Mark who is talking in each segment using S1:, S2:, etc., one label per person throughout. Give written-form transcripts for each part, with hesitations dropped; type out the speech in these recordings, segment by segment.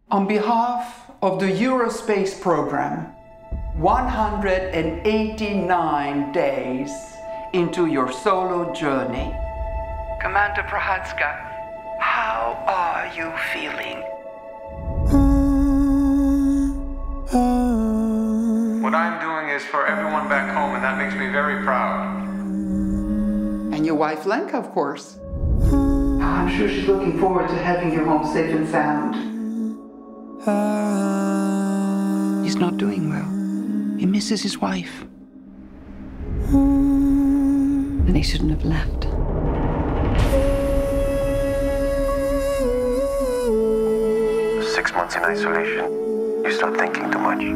S1: On behalf of the Eurospace program, 189 days into your solo journey. Commander Prohatska, how are you feeling?
S2: What I'm doing is for everyone back home, and that makes me very proud.
S1: And your wife Lenka, of course. I'm sure she's looking forward to having you home safe and sound. He's not doing well. He misses his wife.
S3: And he shouldn't have left.
S4: Six months in isolation, you start thinking too much.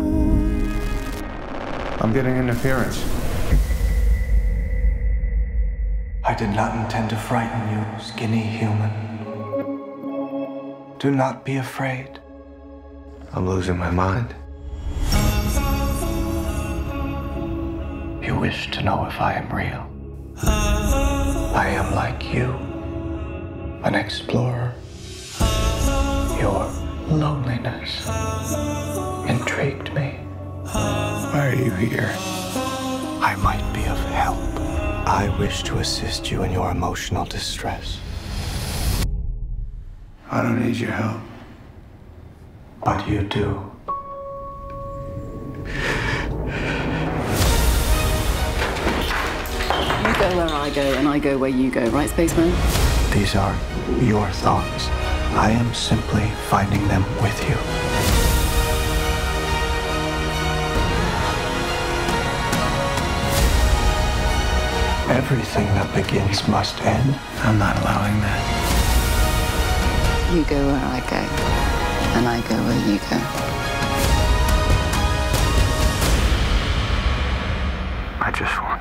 S2: I'm getting interference.
S5: I did not intend to frighten you, skinny human. Do not be afraid.
S4: I'm losing my mind.
S5: You wish to know if I am real. I am like you, an explorer. Your loneliness intrigued me.
S2: Why are you here?
S5: I might be of help. I wish to assist you in your emotional distress.
S2: I don't need your help.
S5: But you do.
S3: You go where I go, and I go where you go, right, spaceman?
S5: These are your thoughts. I am simply finding them with you. Everything that begins must end. I'm not allowing that.
S3: You go where I go, and I go where you go.
S5: I just want